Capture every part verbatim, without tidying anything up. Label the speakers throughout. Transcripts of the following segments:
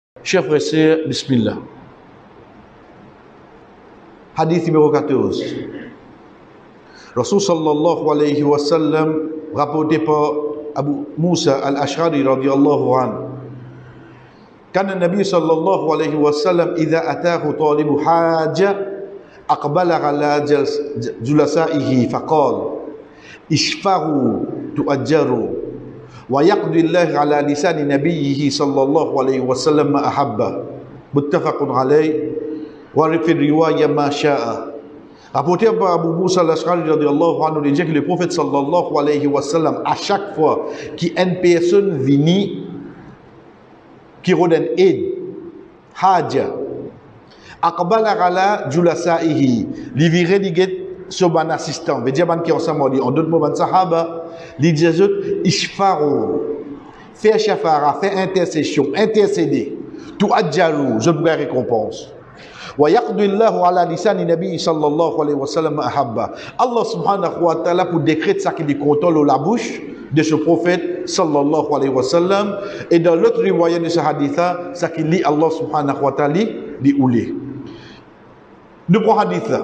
Speaker 1: Chers frères et sœurs, Bismillah. Hadith numéro quatorze. Rasul sallallahu alayhi wa sallam, rapporté par Abu Musa al-Ash'ari radiyallahu anhu. كان النبي صلى الله عليه وسلم إذا أتاه طالب حاجة أقبل على جلسائه فقال اشفعوا تؤجروا ويقضي الله على لسان نبيه صلى الله عليه وسلم ما أحبه متفق عليه وفي الرواية ما شاء. Rapporté par Abu Musa al-Ash'ari radiyallahu anhu, il dit que le prophète sallallahu alayhi wa sallam, à chaque fois qu'une personne vient qui redonne aide, haja, aqbala ala julasaihi, li vire li get so ban assistant, veut dire ban qui ensemble, en d'autres mots ban sahaba, li dit ishfaru, faire shafara, faire intercession, intercéder, tu adjaru, je pourrai récompense. Wa yaqdi Allahu ala lisani nabi sallallahu alayhi wa sallam ahabba. Allah subhanahu wa ta'ala pour décréter ça qui lui contrôle la bouche de ce prophète sallallahu alayhi wa sallam, et dans l'autre riwaya de ce hadith ça qui lit Allah subhanahu wa ta'ala dit oulé. Nous prenons hadith là.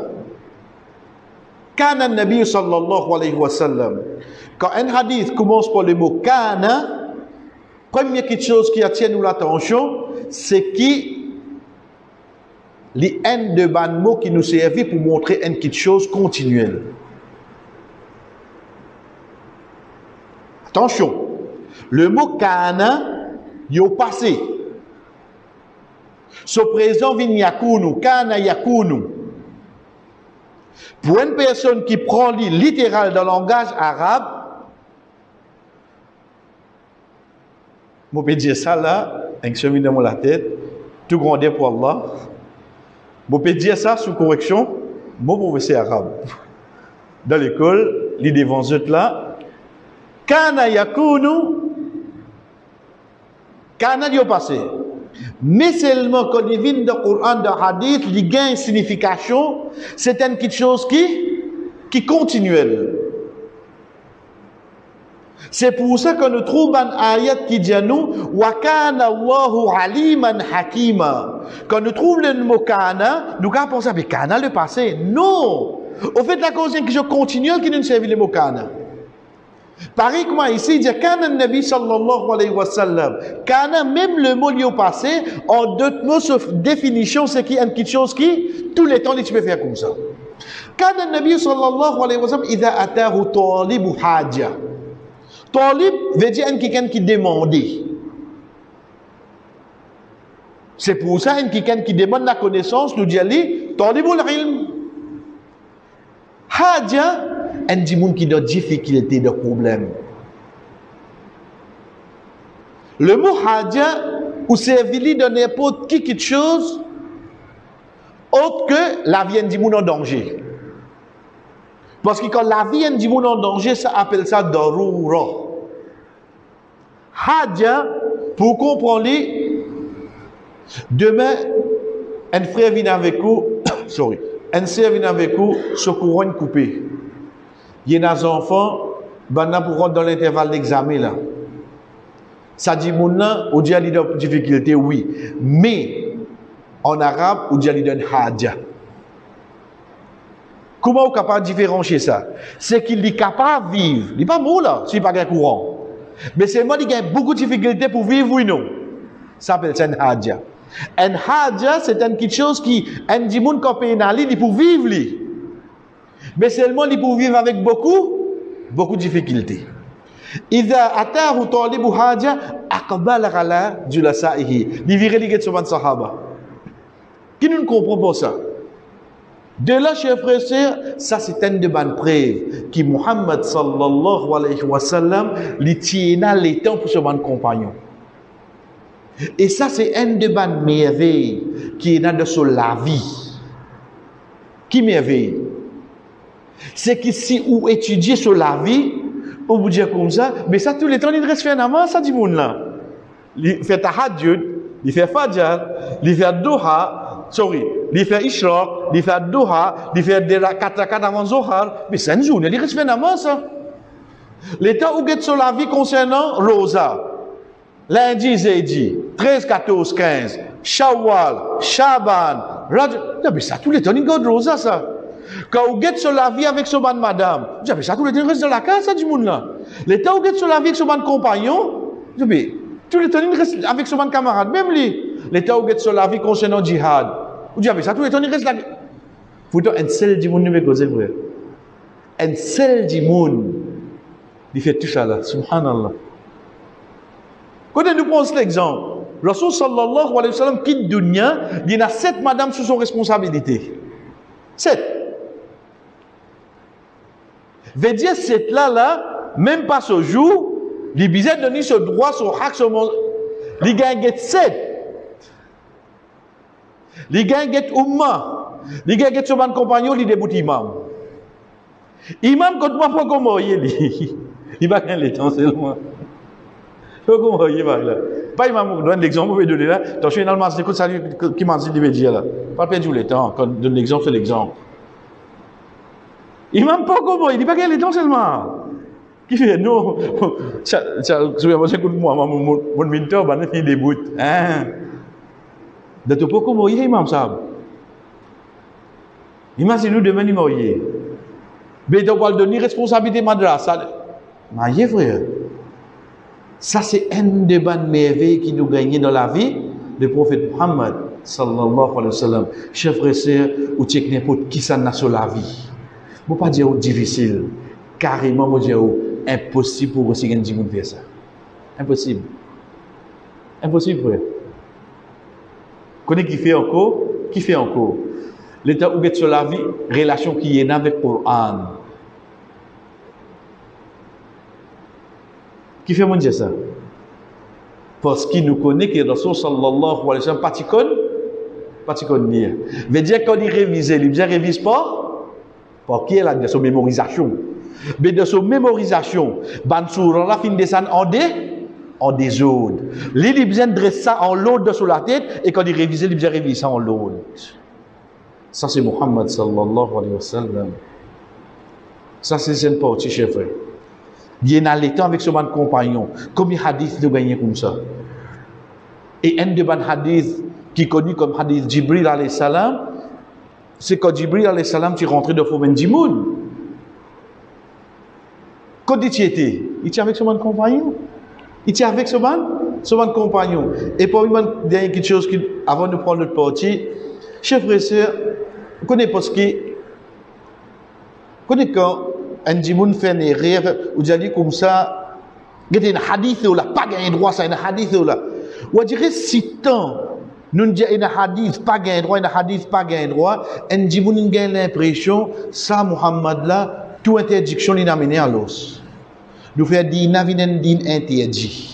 Speaker 1: Kana nabi sallallahu alayhi wa sallam, quand un hadith commence par le mot kana, première quelque chose qui attire nous l'attention, c'est qui les haines de ban mots qui nous servent pour montrer une petite chose continuelle. Attention, le mot kana, il est passé. Ce présent vient yakunu, kana yakunu. Pour une personne qui prend le littéral dans le langage arabe, je peux dire ça là, avec ce dans la tête, tout grandeur pour Allah. Je peux dire ça sous correction, mon professeur arabe. Dans l'école, l'idée devant eux là, kana yakunu, kana dit au passé. Mais seulement quand il vient dans le Coran, dans le hadith, il gagne une signification, c'est une petite chose qui, qui est continuelle. C'est pour ça que nous trouvons un ayat qui dit à nous wa kana Allahu aliman hakima. Quand nous trouvons le mot kana, nous avons pensé, mais kana le passé. Non! Au fait, la cause que je continue qui nous servent le mot kana. Pareil comme ici, il dit kana nabi sallallahu alayhi wa sallam. Kana, même le mot lié au passé, en d'autres mots, sauf définition, c'est qu'il y a une petite chose qui, tous les temps, tu peux faire comme ça. Kana nabi sallallahu alayhi wa sallam, idha atahu talibu haja. Talib veut dire quelqu'un qui demande. C'est pour ça que quelqu'un qui demande la connaissance, nous dit ali, talibul ilm. Haja, un dimoun qui a des difficultés, des problèmes. Le mot haja, ou servir de n'importe qui quelque chose, autre que la vie d'un dimoun en danger. Parce que quand la vie d'un dimoun en danger, ça appelle ça darura. Haja, pour comprendre, demain, un frère vient avec vous, sorry, un sœur vient avec vous, ce couronne coupé. Il y a des enfants, ben, pour rentrer dans l'intervalle d'examen là. Ça dit, mon nom, on dit à l'idée de difficulté, oui. Mais, en arabe, on dit à l'idée de haja. Comment on est capable de différencier ça? C'est qu'il est capable de vivre. Il n'est pas mort là, s'il n'est pas courant. Mais c'est moi qui a beaucoup de difficultés pour vivre, oui, non. Ça s'appelle un haja. Un haja, c'est une petite chose qui, un dimoun qui peut aller pour vivre, lui. Mais seulement il pour vivre avec beaucoup, beaucoup de difficultés. Iza atahu talibu haja, aqbala ala julasaihi. Il virait les gars de sahaba. Qui ne comprend pas ça? De là, chers frères et sœurs, ça c'est une de bonnes preuves qui Muhammad sallallahu alayhi wa sallam li tiena les temps pour ce bon compagnon. Et ça c'est une de bonnes merveilles qui est dans de la vie. Qui merveille? C'est que si vous étudiez sur la vie, on vous dit comme ça, mais ça tous les temps il reste fait namaz, ça dit moun là. Il fait tahajjud, il fait fajr, il fait duha. Sorry, il fait ishraq, il fait duha, il fait de la quatre rakat avant zohar, mais c'est une journée, il reste fait namaz ça. L'état où est sur la vie concernant rosa, lundi, jeudi, treize, quatorze, quinze, Shawwal, Shaban, Rajab. Mais ça, tous les temps, il y a de rosa, ça. Quand vous êtes sur la vie avec ce ban madame, mais ça, tous les temps, il reste dans la case, ça, du monde là. Les temps où vous êtes sur la vie avec ce ban compagnon, mais tous les temps, il reste avec ce ban camarade, même lui. Les temps où vous êtes sur la vie concernant djihad, vous dites, mais ça, tous les temps, il reste là. Pourtant, un seul du monde ne veut causer, frère. Un seul du monde, il fait tout ça là, subhanallah. Quand nous prenons l'exemple, Rasul sallallahu alayhi wa sallam quitte dunya, il y a sept madames sous son responsabilité. Sept. Veut dire, sept là, là, même pas ce jour, il bizarre donner ce droit, ce hak, ce monde. Il gagne sept. Il gagne umma. Il gagne ce ban compagnon, il débute imam. Imam, quand moi, pas comment il est, il va gagner le temps seulement. Comment il va là? Pas imam, donne l'exemple, vous pouvez donner là. Attention, il y a un écoute, salut, qui m'a dit, il veut dire là. Pas perdre le temps, quand donne l'exemple, c'est l'exemple. Imam, pas comment, il dit pas gagner le temps seulement. Qui fait, non, ça, ça, écoute-moi, mon mentor, il débute. Hein? De tout pas comment il est, imam, ça. Imaginez-nous demain, il m'a dit. Mais il doit donner responsabilité madrasa. Mais frère, ça c'est un des bonnes merveilles qui nous gagne dans la vie du prophète Muhammad sallallahu alayhi wa sallam. Chers frères et sœurs, ou tchèque n'importe qui ça n'a sur la vie. Je ne peux pas dire difficile, carrément, je dire impossible pour aussi gagner du monde faire ça. Impossible. Impossible, frère. Connais qui fait encore? Qui fait encore? L'état où est sur la vie, relation qui est avec le Coran. Qui fait mon dire ça? Parce qu'il nous connaît que Rasul sallallahu alayhi wa sallam pas tikon, pas tikon ni. Veut dire quand il révise, il bien révise pas, parce qu'il est là de son mémorisation. Mais de son mémorisation, Bansour la fin descend en des, en désordre. Il bien dresse ça en l'autre de sur la tête et quand il révise, il bien révise ça en l'autre. Ça c'est Muhammad sallallahu alayhi wa sallam. Ça c'est une partie, chers frères. Il y a un temps avec ce bon compagnon. Combien de hadiths de gagner comme ça? Et un de bon hadith qui est connu comme hadith Jibril alayhi salam, c'est quand Jibril alayhi salam tu rentré de Foumen Dimoun. Quand il était, il était avec ce bon compagnon. Il était avec ce bon, ce bon compagnon. Et pour moi, il y a quelque chose qui, avant de prendre notre partie, chers frères et sœurs, vous connaissez parce que, vous connaissez quand un djimoun fait une erreur, ou dit comme ça, il y a un hadith là, pas gagné droit, ça, un hadith là. Ou dirait si tant, nous disons un hadith, pas gagné droit, un hadith, pas gagné droit, un djimoun a l'impression, ça, Muhammad là, toute interdiction, il a mené à l'os. Nous faisons dire, il a interdit.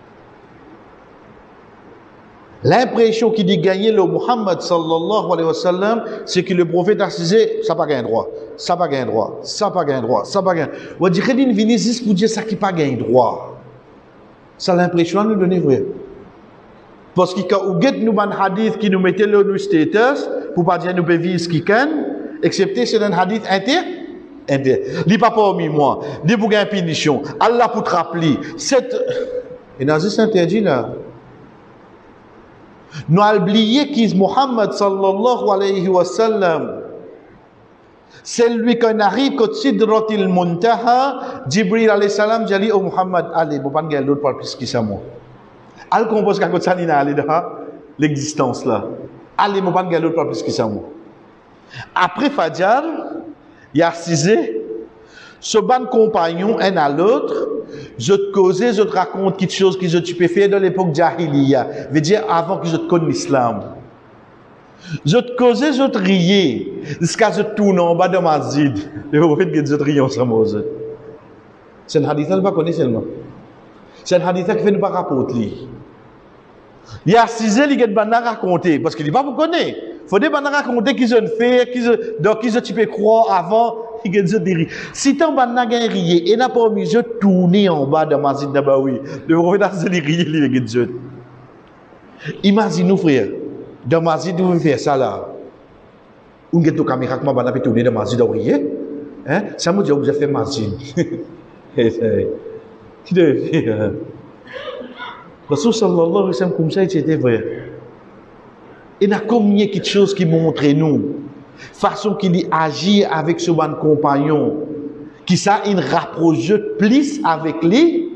Speaker 1: L'impression qu'il dit gagner le Muhammad sallallahu alayhi wa sallam, c'est que le prophète a disait, ça pas gagné droit, ça pas gagné droit, ça pas gagné droit, ça pas gagné droit. On dit qu'il vient juste pour dire ça qui pas gagné droit. Ça l'impression à nous donner vrai. Parce que quand on get nous un hadith qui nous mettait le status, pour pas dire nous pouvons vivre ce qui can, excepté c'est un hadith inter, inter. Li pas parmi moi, li pour gagner punition, Allah pour te rappeler, cette, et dans ce interdit là. Nous avons oublié qu'il Muhammad sallallahu alayhi wa sallam, c'est lui qui arrive quand Sidratil Muntaha, Jibril alayhi salam, j'ai dit, oh Muhammad, allez, vous ne pouvez pas l'autre par plus qui ça moi. Allez, compose quand ça n'a allé dans l'existence là. Allez, vous ne pouvez pas l'autre par plus qui ça moi. Après Fajr, il y a cisé, ce ban compagnon, un à l'autre, je te cause, je te raconte quelque chose que je peux faire dans l'époque Jahiliya, veut dire avant que je te connaisse l'islam. Je te cause, je te riais, jusqu'à ce que je tourne en bas de ma zid. Le prophète que je te riais ensemble. C'est un hadith que je ne connais pas seulement. C'est un hadith qui fait ne pas rapporter. Il y a six ans, il y a des bandes à raconter, parce qu'il n'est pas pour connaître. Il faut des bandes à raconter qu'ils ont fait, donc qu'ils ont tu peux croire avant. Si tu as un rié et n'a pas mis de tourner en bas de ma zid d'Abaoui, le prophète a dit rié, il est dit. Imagine-nous, frère, dans ma zid, vous faire ça là. Vous avez une caméra qui m'a fait tourner dans ma zid d'Abaoui. Ça me dit que vous avez fait ma zid. Qui devait faire? Rasul sallallahu alayhi wa sallam comme ça, c'était vrai. Il y a combien de choses qui montrent nous, façon qu'il agit avec ce bon compagnon, qui ça, il rapproche plus avec lui.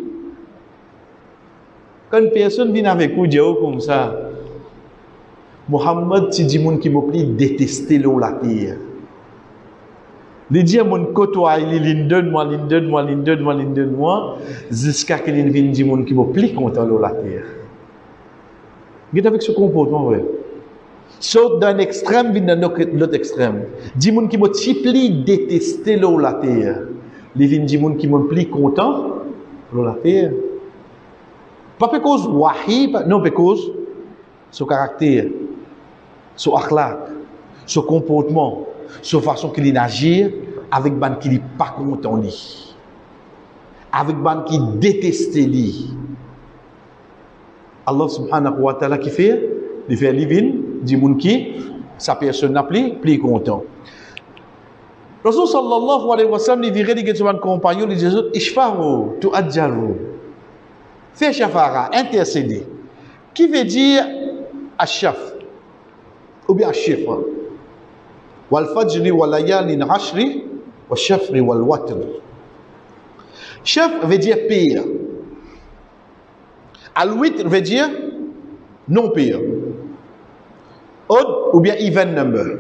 Speaker 1: Quand une personne vient avec vous, dire comme ça, Mohammed, c'est du monde qui m'a pris détester l'eau la terre. Il dit à mon côtoie, il donne-moi, il donne-moi, il donne-moi, il donne-moi, jusqu'à ce qu'il vienne du monde qui m'a pris contre l'eau la terre. Il est avec ce comportement, vrai. Saute d'un extrême, vient dans l'autre extrême. Du monde qui m'a pris détester l'eau la terre. Il vient du monde qui m'a pris content l'eau la terre. Pas parce cause wahi, non, parce cause son caractère, son akhlaq, son comportement, sa façon qu'il agit avec ban qui n'est pas content lui, avec ban qui déteste lui. Allah subhanahu wa ta'ala qui fait, il fait livin, dit moun qui, sa personne n'a plus, plus content. Rasul sallallahu alayhi wa sallam, il dirait, il dit à son compagnon, il dit, ishfaru, tu adjaru. Fais shafara, intercéder. Qui veut dire ashaf ou bien ashif. Wal fajri wal layalin ashri wa shafri wal watr. Shaf veut dire pire. Al witr veut dire non pire. Odd ou bien even number.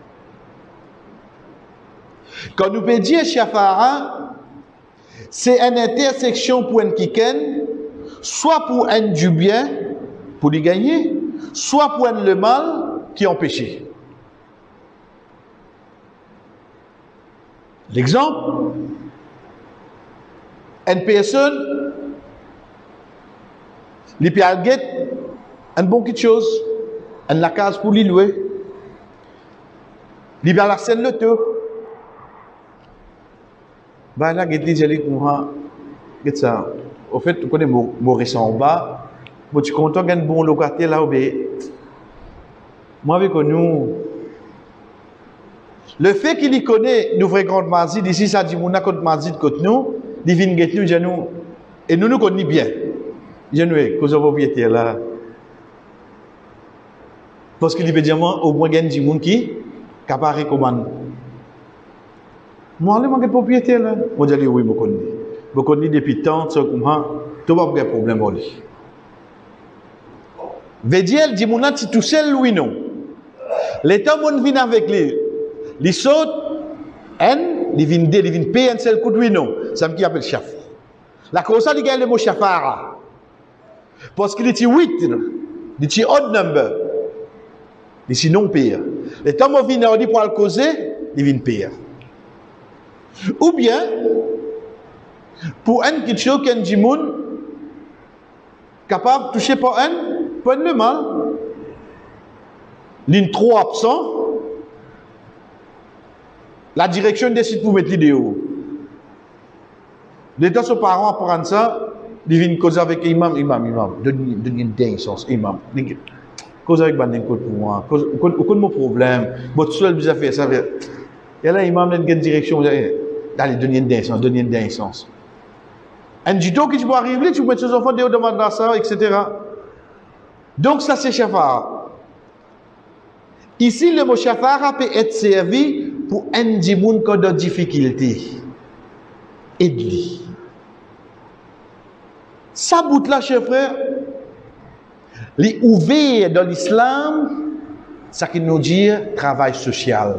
Speaker 1: Quand nous peut dire shafara, c'est une intersection pour un kiken, soit pour un du bien, pour lui gagner, soit pour un le mal qui empêche. L'exemple, une personne, il peut avoir un bon quelque chose, une la case pour lui louer, il peut la scène le tout. Ben là, il dit, j'ai moi, qu'est-ce ça? Au fait, tu connais Maurice en bas, mais tu comptes un bon locataire là, mais moi, avec nous, le fait qu'il y connaît, nous fréquentons Mazid, ici, ça dit, mon accord Mazid côté nous, il vient guetter nous, nous, et nous nous connaissons bien. Je nous ai, cause de propriétaire là. Parce qu'il veut dire, au moins, il y a des gens qui, qui apparaissent comme moi, je suis propriétaire là. Moi, je dis, oui, je connais. Je connais depuis tant, ça, comme ça, tu vas pas de problème pour lui. Veut dire, il dit, mon si tout seul, oui, non. L'état, mon vient avec lui. Il saute, un, il vient deux, il vient payer un seul coup de oui, non. C'est ce qu'il appelle chaf. La cause, il gagne le mot chafara. Parce qu'il dit huit, il dit odd number. Il dit non payer. L'état, mon vient, il dit pour le causer, il vient payer. Ou bien, pour un quelque chose qu'un djimoun capable de toucher par un, pas le mal. Ligne trop absent, la direction décide pour mettre l'idéo. L'état son parent apprend ça, il vient causer avec imam, imam, imam, donne une d'insens, imam. Cause avec bandin pour moi, cause aucun mon problème, votre seul vous a fait ça. Et là, imam dans une direction, allez, donne une d'insens, donne une d'insens. Un judo qui tu peux arriver, tu peux mettre ses enfants dehors de madrasa, et cetera. Donc ça c'est shafara. Ici le mot shafara peut être servi pour un djimoun qui a des difficultés. Aide-lui. Ça bout là, chers frères, les ouvert dans l'islam, ça qui nous dit travail social.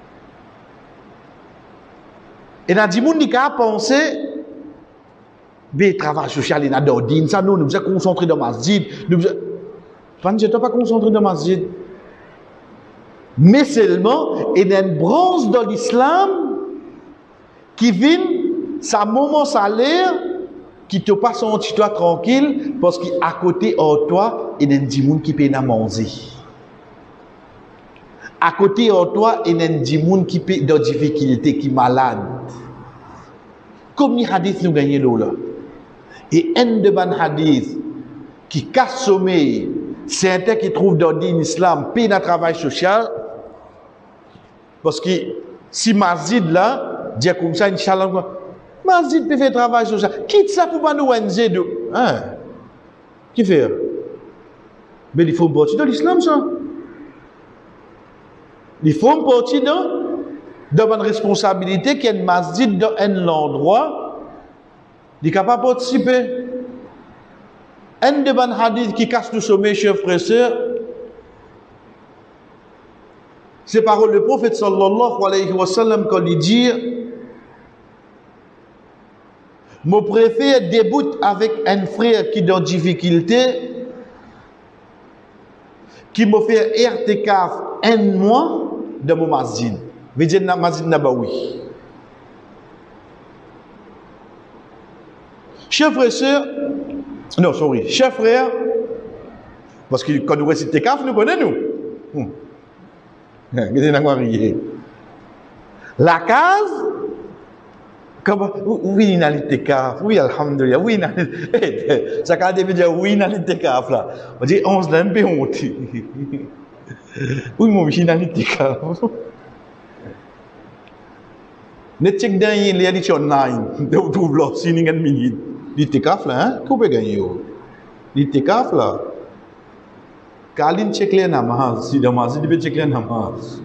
Speaker 1: Et dans djimoun qui a pensé, le travail social, il y a d'ordine, ça nous, nous sommes concentrés dans le masjid. Nous ne sommes pas concentrés dans le masjid. Mais seulement, il y a une branche dans l'islam qui vient, ça moment salaire, qui te passe en toi tranquille, parce qu'à côté de toi, il y a des gens qui peuvent manger. À côté de toi, il y a des gens qui peuvent des difficultés, qui sont malades. Comme les hadiths nous gagnons là. Et un de ban hadith qui casse sommeil, c'est un tel qui trouve dans l'islam, paye dans le travail social. Parce que si Mazid là, dit comme ça, Inch'Allah, Mazid peut faire travail social. Quitte ça pour pas nous enzer de. Hein? Qui fait? Mais il faut partir dans l'islam, ça. Il faut partir dans, dans une responsabilité qui est une masjid dans un endroit, il est capable de participer. Un de ban hadith qui casse le sommet, chers frères et sœurs, c'est par le prophète sallallahu alayhi wa sallam quand il dit mon préfet débute avec un frère qui est en difficulté, qui me fait irtikaf un mois dans mon masjid. Veut dire masjid Nabawi. Chers frères et sœurs, non, sorry, chers frères, parce que quand nous récitons irtikaf, nous connaissons nous. Hmm. La case, comme, oui, il y a l'itekaf, oui, alhamdoulilah, oui, ça quand on dit oui, il y a l'itekaf là, on dit onze là, un peu honte. Oui, mon chien, il y a l'itekaf. Ne check d'un il y a dit online, de vous trouve là, si il y a une minute. L'itekaf là, hein, qu'on peut gagner. L'itekaf là. Kalin check les namaz, si namaz, il peut check les namaz.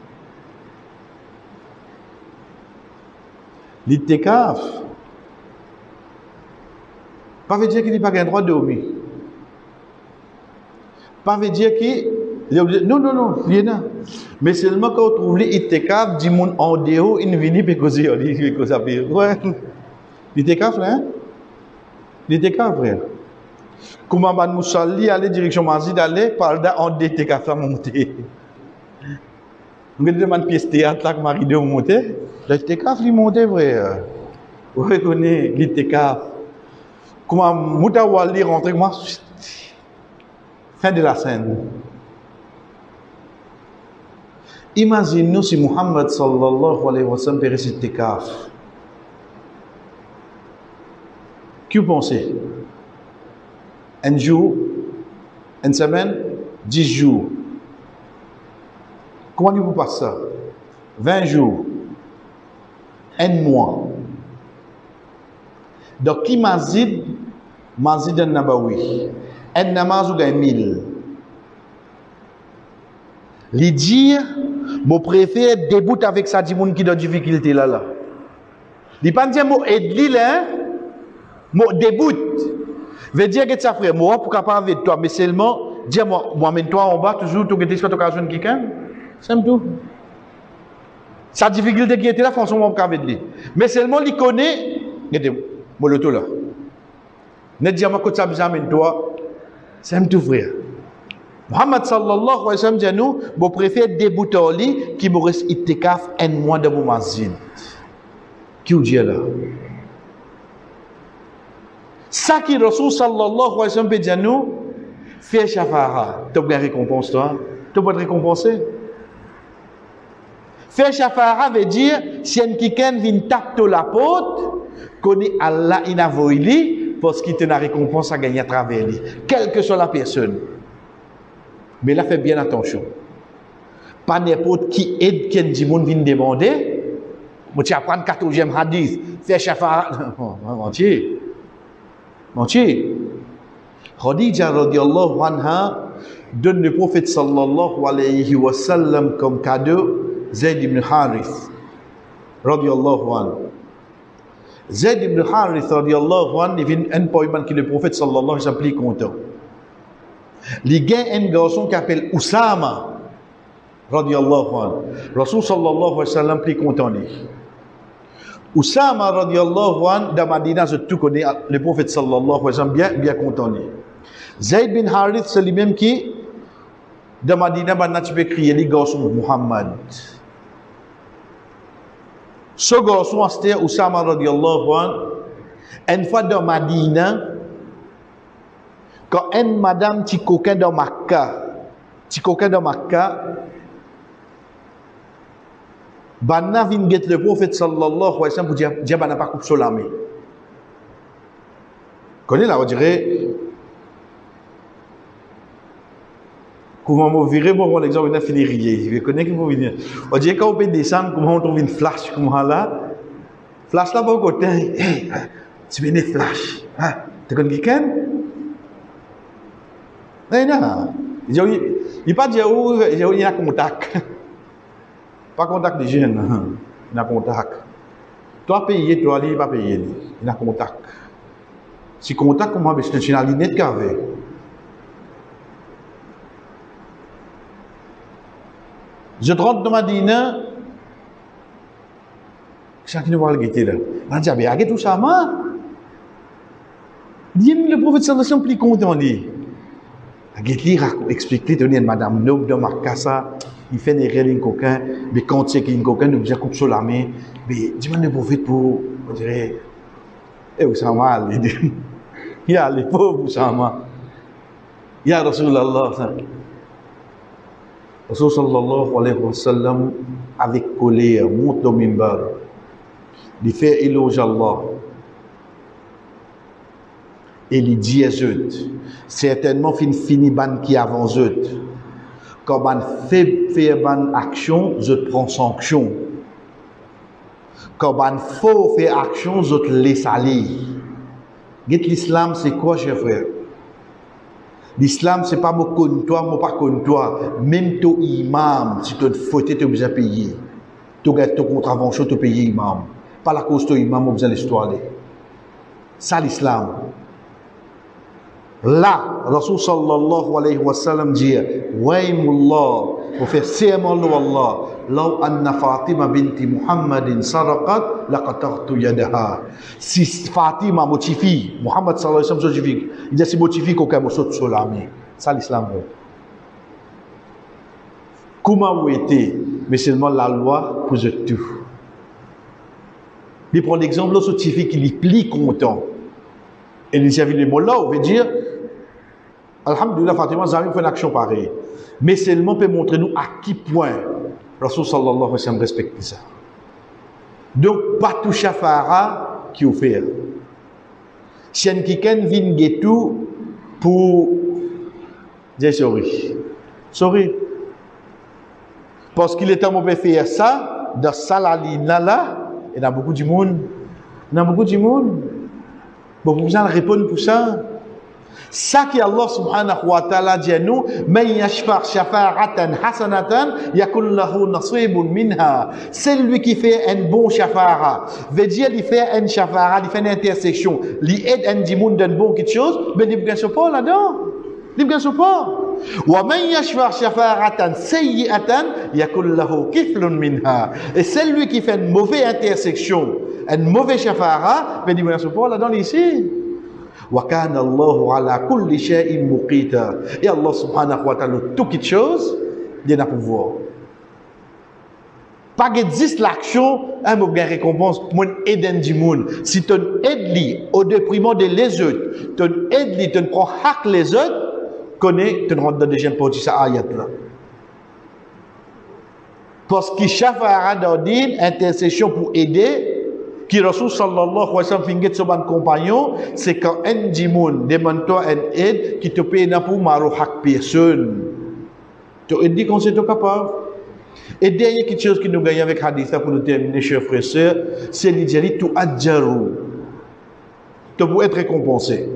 Speaker 1: L'itekaf, pas veut dire qu'il n'a pas le droit de dormir. Pas veut dire qu'il non, non, non, il y a. Mais seulement quand on trouve l'itekaf, du monde en dehors, il vient pour causer, il cause à pire. Ouais. L'itekaf là, hein? L'itekaf, frère. Comment Ban Moussalli aller direction Mazid aller par là en l'itekaf à monter. Vous avez demandé pièce théâtre là que Marie de monter. L'itekaf il monte frère. Vous reconnaissez l'itekaf. Comment Moutawali rentre moi fin de la scène. Imaginez-nous si Muhammad sallallahu alayhi wa sallam périt l'itekaf. Que vous pensez? Un jour, une semaine, dix jours. Comment vous passez ça? Vingt jours. Un mois. Donc, qui mazid? Mazid en Nabawi. Un namaz ou gagne mille. Les dire, mon préfet débute avec ça, dit moun qui dans difficulté là là. Il pas dire mon aide là, mon débute. Veut dire que ça frère, moi pour capable avec toi, mais seulement dire moi, moi mène toi en bas toujours tu que tu occasion quelqu'un. C'est tout. Sa difficulté qui était là, franchement, on avec lui. Mais seulement il connaît, regardez, moi le tout là. Ne dis moi que ça besoin mène toi, c'est tout frère. Muhammad sallallahu alayhi wa sallam dit nous, mon préfet débuter au lit qui me reste itikaf un mois de mon masjid. Qui vous dit là? Ça qui Rasul sallallahu alayhi wa sallam peut dire nous, fais shafara, tu as bien récompense toi, tu peux te récompenser. Fais shafara veut dire, si un quelqu'un vient taper la porte, connaît Allah inavoili, parce qu'il te n'a récompense à gagner à travers lui, quelle que soit la personne. Mais là, fais bien attention. Pas n'importe qui aide qui dit monde vient demander, moi tu apprends le quatorzième hadith, fais shafara, entier. Entier. Khadija radiyallahu anha donne le prophète sallallahu alayhi wa sallam comme cadeau Zayd ibn Harith radiyallahu anhu. Zayd ibn Harith radiyallahu anhu il vient un poiman qui le prophète sallallahu alayhi wa sallam pli content. Il gagne un garçon qui s'appelle Oussama radiyallahu anhu. Rasul sallallahu alayhi wa sallam pli content lui. Oussama radiyallahu anhu dans Madina, je tout connais le prophète sallallahu alayhi wa sallam bien, bien content lui. Zayd bin Harith, c'est lui-même qui, dans Madina, maintenant tu peux crier les garçons Muhammad. Ce garçon, c'était Oussama radiyallahu anhu. Une fois dans Madina, quand une madame qui coquin dans Makkah, qui coquin dans Makkah, Banna vient get le prophète sallallahu alayhi wa sallam pour dire dire banna pas coupe solamé. Connais là on dirait comment on virer bon l'exemple on a fini rier. Je connais que vous venir. On dirait quand on peut descendre comment on trouve une flash comment là. Flash là bon côté. Hey, tu viens flash. Ah, tu connais quelqu'un? Non, non. Il ne pas dire où il y a contact. Pas contact des jeunes. Il y a contact. Toi, payer, toi, il va payer. Il y a contact. Si contact, comment je suis dans la ligne de carré. Je rentre dans ma dîner. Chacun ne voit le guetter là. On dit, ah, tout ça, moi. Dis-moi, le prophète sallallahu alayhi wa sallam plus content, dit. Guetter explique, tenir madame Nob de Marcassa, il fait des rêves coquin, mais quand c'est qu'il coquin, nous déjà coupe sur la main, mais dis-moi, le prophète pour, on dirait, eh, vous savez mal, il dit, il y a les pauvres, vous savez mal. Il y a Rasulallah, ça. Rasul sallallahu alayhi wa sallam, avec colère, monte au mimbar. Il fait éloge à Allah. Et il dit à eux, certainement, fin fini ban qui avant eux. Quand ban fait faire ban action, je prends sanction. Quand ban faut faire action, je te laisse aller. L'islam, c'est quoi, cher frère? L'islam, c'est pas moi contre toi, moi pas contre toi. Même ton imam, si tu as fauté, tu as besoin de payer. Tu as ton contravention, tu as payé imam. Pas la cause de ton imam, tu as besoin de l'histoire. Ça, l'islam. Là, Rasul sallallahu alayhi wa sallam dit, Waymullah, pour faire serment à Allah, Law anna Fatima binti Muhammadin saraqat, laqatartu yadaha. Si Fatima motifie, Muhammad sallallahu alayhi wa sallam motifie, il dit si motifie qu'aucun mot saute sur l'ami. Ça l'islam. Comment vous était, mais seulement la loi pour tout. Il prend l'exemple, le motifie qu'il est plus content. Et il dit, les mots là, on veut dire, Alhamdulillah, Fatima Zahra fait une action pareille. Mais seulement peut montrer nous à qui point Rasul sallallahu alayhi wa sallam respecte ça. Donc, pas tout chafara qui offert. Chien qui ken vin getou pour dire sorry. Sorry. Parce qu'il est en mauvais faire ça, dans ça la ligne là, il y a beaucoup de monde. Il y a beaucoup de monde. Bon, vous allez répondre pour ça. Ça qui Allah subhanahu wa ta'ala dit à nous, man yashfa' shafa'atan hasanatan yakun lahu nasibun minha. C'est lui qui fait un bon shafa'a. Veut dire il fait un shafa'a, il fait une intersection, il aide un dimoun d'un bon quelque chose, mais il ne gagne pas là-dedans. Il ne gagne pas. Wa man yashfa' shafa'atan sayyi'atan yakun lahu kiflun minha. Et c'est lui qui fait une mauvaise intersection, un mauvais shafa'a, mais il ne gagne pas là-dedans ici. وَكَانَ اللَّهُ عَلَى كُلِّ شَيْءٍ مُقِيتًا. Et Allah subhanahu wa ta'ala, toute quelque chose, il y a un pouvoir. Pas que dix l'action, un mot de récompense, pour aider du monde. Si tu aides au déprimant de les autres, tu aides, tu prends hack les autres, connais, tu rentres dans la deuxième partie de cette ayat-là. Parce qu'il chafara dans din intercession pour aider, qui Rasul sallallahu alayhi wa sallam finget sur ban compagnon, c'est quand un dimoun demande-toi un aide qui te paye na pour maro hak personne. Tu as dit qu'on s'est capable. Et dernière quelque chose qui nous gagne avec hadith pour nous terminer, chers frères et sœurs, c'est l'idéalité tout adjaru. Tu peux être récompensé.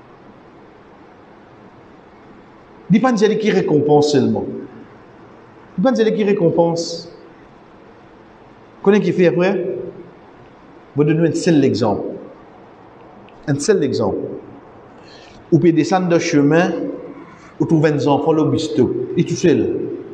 Speaker 1: Dis pas une qui récompense seulement. Dis pas une qui récompense. Connais qui fait après? Je vais vous donner un seul exemple. Un seul exemple. Vous pouvez descendre d'un chemin, vous trouvez des enfants, le bisto, et tout seul.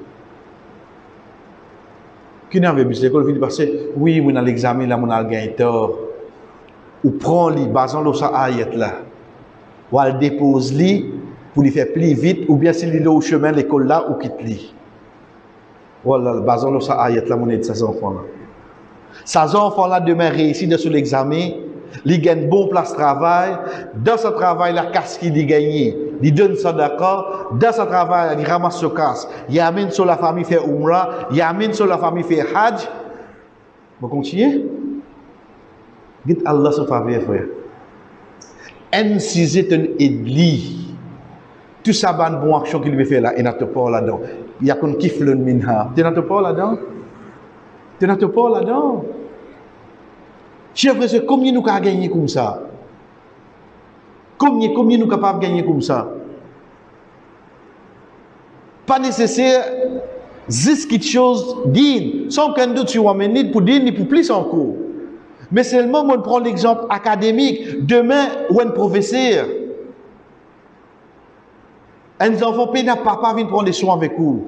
Speaker 1: Qui n'a pas vu l'école, il dit, oui, on a l'examen, là, on a le gain tort. Ou prend li, basant le sa ayat là. Ou elle dépose li, pour lui faire plus vite, ou bien s'il est au chemin, l'école là, ou quitte li. Voilà, basant le sa ayat là, on aide ces enfants là. Ces enfants-là demain réussissent sur l'examen, ils gagnent bon place de travail, dans ce travail, la casse qu'il a gagné, ils donnent ça d'accord, dans ce travail, ils ramassent ce casse, ils amènent sur la famille faire Umrah, ils amènent sur la famille faire Hajj. Vous continuez? Dites Allah son faveur, frère. Un si est un édli, tout ça, c'est une bonne action qu'il veut faire là, et n'a pas là-dedans. Il y a qu'on kiffe le minha. Tu n'as pas là-dedans? Tu n'as pas là-dedans. Chers frères, combien nous avons gagné comme ça? Combien, combien nous sommes capables de gagner comme ça? Pas nécessaire, juste quelque chose digne, sans qu'un doute tu amener pour dire ni pour plus en cours. Mais seulement, on prend l'exemple académique. Demain, ou un professeur, un enfant, n'a papa vient prendre des soins avec vous.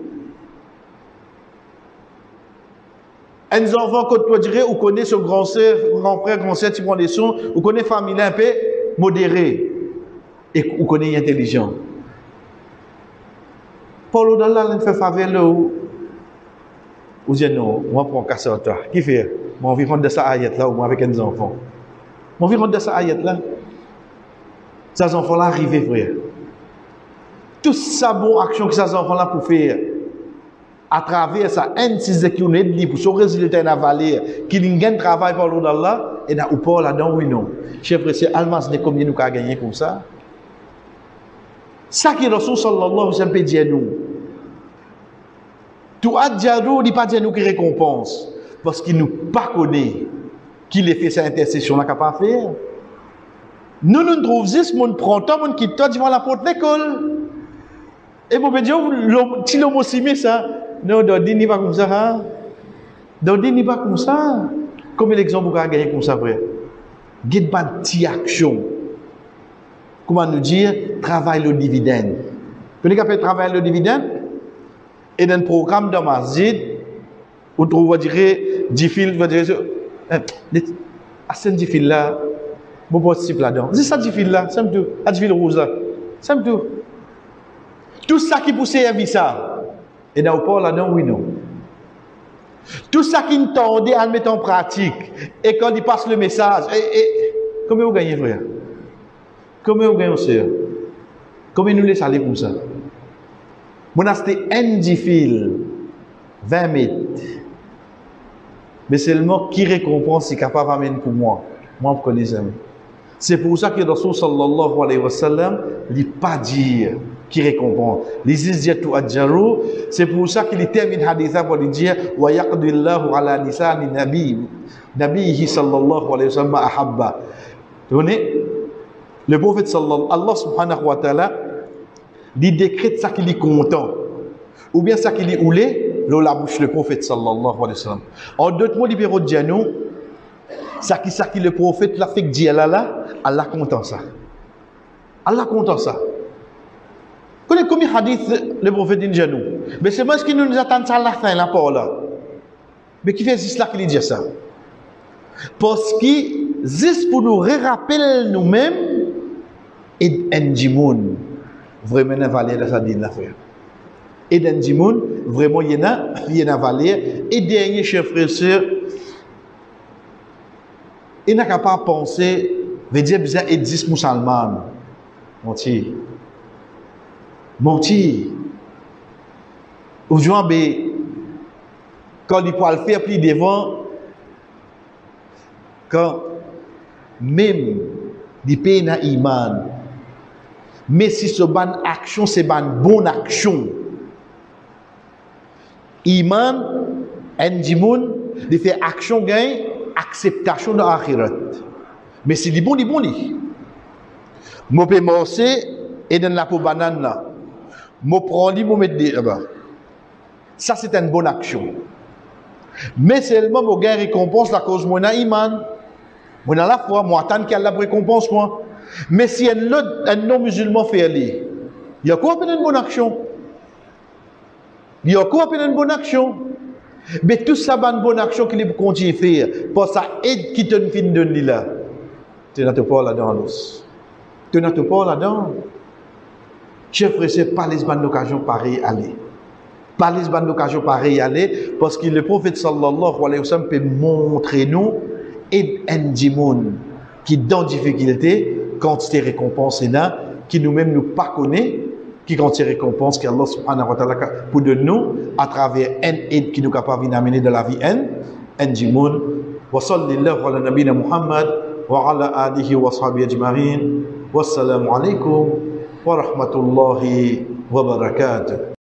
Speaker 1: Un enfant, quand tu dirais, ou connaît son grand sœur, grand frère, grand sœur, tu prends des soins, ou connaît famille un peu modérée, et ou connaît intelligent. Paul dans là, il fait faveur là où vous dites non, moi prends casser au toi. Qui fait? Moi envie rendre ça ayat là ou moi avec un enfant. Moi envie rendre ça ayat là. Ces enfants là arrivent frère. Tout ça bon action que ces enfants là pour faire à travers ça un six qui on est dit pour son résultat na valeur qui n'gagne travail par là et na ou pas là-dedans oui non. Chef frère c'est almas de combien nous qu'a gagné comme ça. Ça qui Rasul sallallahu alayhi wa sallam peut dire nous. Tout adjarou dit pas dire nous qui récompense parce qu'il nous pas connaît qu'il ait fait cette intercession là capable faire. Nous nous trouvons juste mon prend temps mon qui toi devant la porte de l'école. Et pour me dire si l'homme aussi met ça non Dodi n'est pas comme ça hein? Dodi n'est pas comme ça. Comme l'exemple vous avez gagné comme ça frère. Guide pas petite action. Comment nous dire, travail le dividende. Vous avez travailler le dividende et dans le programme de Masjid, vous trouvez, dire, dix fils, vous dire, à ce dix fils là, vous participez là-dedans. C'est ça dix fils là, c'est tout. À dix fils rouges là, c'est tout. Tout ça qui pousse à ça, et dans le port là-dedans, oui, non. Tout ça qui nous tendait à le mettre en pratique, et quand il passe le message, et, et, combien vous gagnez, frère? Combien vous gagnez, sœur? Combien nous laissons aller comme ça? Mon acheté un dix fil, vingt mètres. Mais seulement qui récompense est capable d'amener pour moi. Moi, je connais ça. C'est pour ça que le Rasul sallallahu alayhi wa sallam ne dit pas dire qui récompense. Les izjatu adjaru, c'est pour ça qu'il termine haditha pour dire wa yaqdillahu ala lisani nabi nabihi sallallahu alayhi wa sallam ahabba. Vous voyez? Le prophète sallallahu Allah subhanahu wa ta'ala dit décrète ça qu'il est content ou bien ça qu'il est oulé dans la bouche le prophète sallallahu alayhi wa sallam. En d'autres mots libéraux de Dianou ça qui ça qui le prophète l'a fait que Dieu là là Allah content ça. Allah content ça. Connais combien hadith le prophète dit Dianou mais c'est moi ce qui nous attend ça à la fin là pas là. Mais qui fait juste là qu'il dit ça. Parce que juste pour nous rappeler nous-mêmes et Ndjimoun, vraiment une valeur de sa dîne l'affaire. Et Ndjimoun, vraiment il y en a, il y en a valeur. Et dernier, chers frères et sœurs, il n'a qu'à pas penser, veut dire bizarre et dix musulmans. Menti. Menti. Aujourd'hui, quand il peut le faire plus devant, quand même il paye na iman. Mais si ce bonne action, c'est une bonne action. Iman, Ndjimoun, il fait action, gain, acceptation de l'akhirat. Mais si c'est bon, c'est bon. Je peux morcer et dans la peau banane là. Je prends lui, je mets là-bas. Ça, c'est une bonne action. Mais seulement, je gagne récompense la cause de mon iman. Moi, à la fois, moi, attends qu'elle la récompense, moi. Mais si un, un non-musulman fait aller, il y a quoi à une bonne action? Il y a quoi à une bonne action? Mais tout ça, c'est une bonne action qu'il continue à faire. Pour ça, aide qui te fin de là. Tu n'as pas là-dedans, l'os. Tu n'as pas là-dedans. Chef frère, c'est pas les bonnes occasions pareilles aller. Pas les bonnes occasions pareilles aller. Parce que le prophète sallallahu alayhi wa sallam peut montrer nous et Ndjimoun qui dans difficulté quantité récompense et là qui nous-mêmes nous pas connaît qui quantité récompense qu'Allah subhanahu wa ta'ala pour de nous à travers un aide qui nous capable d'amener de la vie un Ndjimoun wa sallallahu ala nabina Muhammad wa ala alihi wa sahbihi ajma'in wassalamu alaykum wa rahmatullahi wa barakatuh.